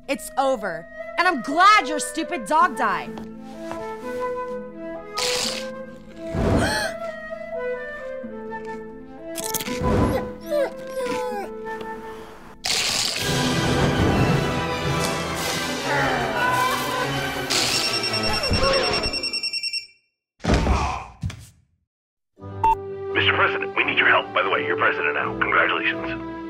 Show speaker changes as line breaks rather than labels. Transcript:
It's over. And I'm glad your stupid dog died.
Mr. President, we need your help. By the way, you're president now. Congratulations.